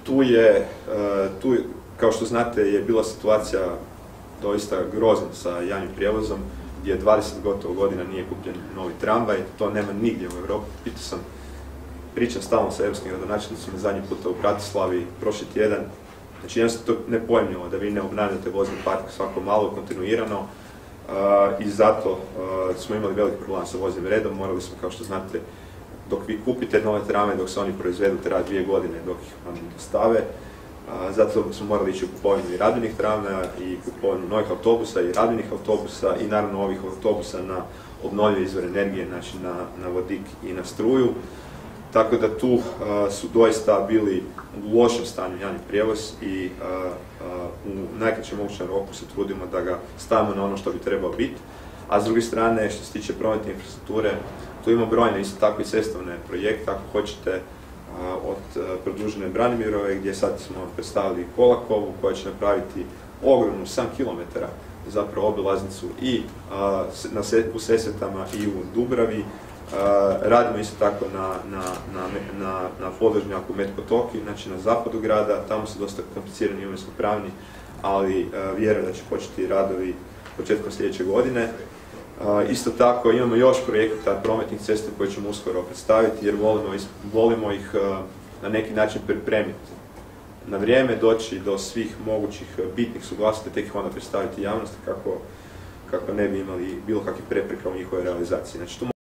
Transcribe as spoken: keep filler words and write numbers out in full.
tu je, tu, kao što znate, je bila situacija doista grozna sa javnim prijevozom, gdje dvadeset gotovo godina nije kupljen novi tramvaj, to nema nigdje u Europi. Pitao sam, pričam stalno sa europskim gradonačelnicima, zadnji puta u Bratislavi, prošli tjedan. Znači, jednostavno to nepojmljivo da vi ne obnavljate vozni park svako malo, kontinuirano, uh, i zato uh, smo imali velik problem sa voznim redom. Morali smo, kao što znate, dok vi kupite nove tramvaje, dok se oni proizvedu, treba dvije godine dok ih vam dostave. Uh, zato smo morali ići u kupovinu i radbenih tramvaja i kupovinu novih autobusa i radbenih autobusa i naravno ovih autobusa na obnovljive izvore energije, znači na, na vodik i na struju. Tako da tu uh, su doista bili u lošem stanju javni prijevoz i uh, uh, u najkraćem mogućem roku se trudimo da ga stavimo na ono što bi trebao biti. A s druge strane, što se tiče prometne infrastrukture, tu imamo brojne isto tako i cestovne projekte, ako hoćete, uh, od uh, produžene Branimirove, gdje sad smo predstavili Kolakovu, koja će napraviti ogromnu sedam kilometara zapravo obilaznicu i uh, na se, u Sesvetama i u Dubravi. Uh, radimo isto tako na, na, na, na, na podvožnjaku Metkotoki, znači na zapadu grada, tamo su dosta komplicirani imovinsko-pravni, ali uh, vjerujem da će početi radovi početkom sljedeće godine. Uh, isto tako imamo još projekata prometnih cesta koje ćemo uskoro predstaviti, jer volimo, volimo ih uh, na neki način pripremiti na vrijeme, doći do svih mogućih bitnih suglasnosti, tek ih onda predstaviti javnosti kako, kako ne bi imali bilo kakvih prepreka u njihovoj realizaciji. Znači, tu